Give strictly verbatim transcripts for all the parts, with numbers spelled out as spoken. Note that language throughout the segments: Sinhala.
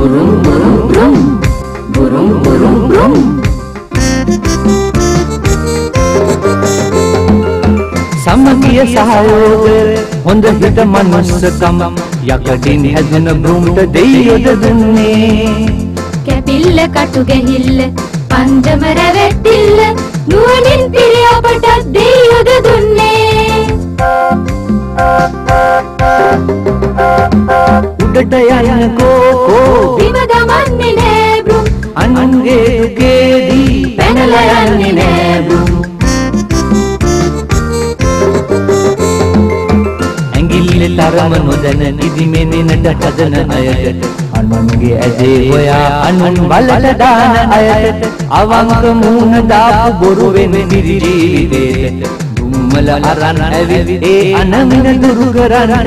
Broom, broom, broom. Broom, broom, broom. සමගිය සහයෝගය හොඳ හිත මනුස්සකම යකඩින් හැදුන බ්‍රූම්ට දෙයියොද දුන්නේ. කැපිල්ල කටු ගැහිල්ල පන්දම රැවැටිල්ල නුවණින් පිරි අපට දෙයියොද දුන්නේ. උඩට යනකෝ කෝ බිම ගමන්නේ නෑ බ්‍රූම්. අනුන්ගේ දුකේදී පැනලා යන්නේ නෑ බ්‍රූම්. තරම නොදැන නිදිමෙනෙනට හදන අයට අනුන්ගේ ඇදේ හොයා අනුන් බලට දාන අයට අවංක මූණ දාපු බොරුවෙන් දිරි ජීවිතේට දුම්මල අරන් ඇවිත් ඒ අනමින දුරු කරන්න.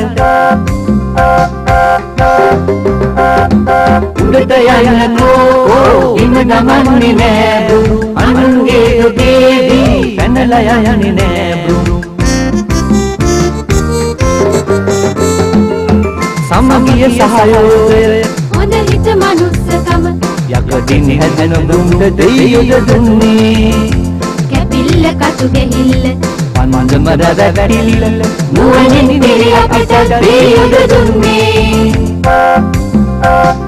උඩට යනකෝ ඉන්න ගමන්නේ නෑ බ්‍රූම්. අනුන්ගේ දුකේදී පැනලා යන්නේ නෑ බ්‍රූම්. සමගිය සහයෝගය හොඳ හිත මනුස්සකම යකඩින් හැදෙන බ්‍රූම්ට දෙයියොද දුන්නේ. කැපිල්ල කටු ගැහිල්ල පන්දම රැවැටිල්ල නුවණින් පිරි අපට දෙයියොද දුන්නේ.